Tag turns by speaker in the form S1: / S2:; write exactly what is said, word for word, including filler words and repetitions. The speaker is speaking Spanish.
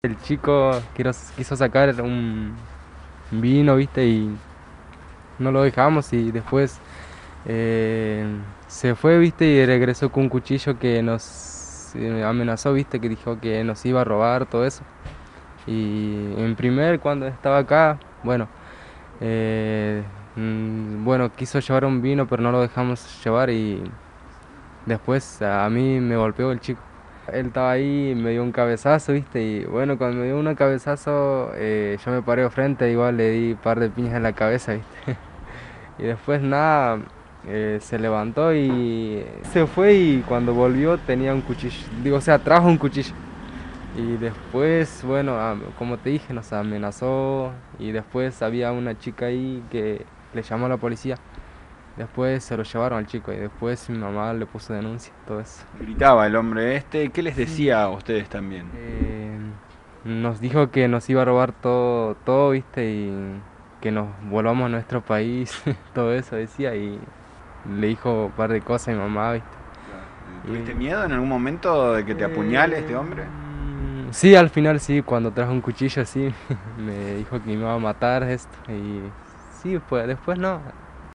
S1: El chico quiero- quiso sacar un vino, viste, y no lo dejamos y después eh, se fue, viste, y regresó con un cuchillo que nos eh, amenazó, viste, que dijo que nos iba a robar, todo eso. Y en primer, cuando estaba acá, bueno, eh, mm, bueno, quiso llevar un vino, pero no lo dejamos llevar y después a mí me golpeó el chico. Él estaba ahí, me dio un cabezazo, viste, y bueno, cuando me dio un cabezazo, eh, yo me paré de frente, igual le di un par de piñas en la cabeza, viste. Y después nada, eh, se levantó y se fue y cuando volvió tenía un cuchillo, digo, o sea, trajo un cuchillo. Y después, bueno, ah, como te dije, nos amenazó y después había una chica ahí que le llamó a la policía. Después se lo llevaron al chico y después mi mamá le puso denuncia, todo eso.
S2: Gritaba el hombre este. ¿Qué les
S1: Sí.
S2: decía a ustedes también?
S1: Eh, Nos dijo que nos iba a robar todo, todo, viste, y que nos volvamos a nuestro país, todo eso decía, y le dijo un par de cosas a mi mamá, viste.
S2: Claro. ¿Tuviste
S1: Y,
S2: miedo en algún momento de que te apuñale
S1: eh,
S2: este hombre?
S1: mm, sí, al final sí, cuando trajo un cuchillo, sí, me dijo que me iba a matar esto, y sí, pues después no.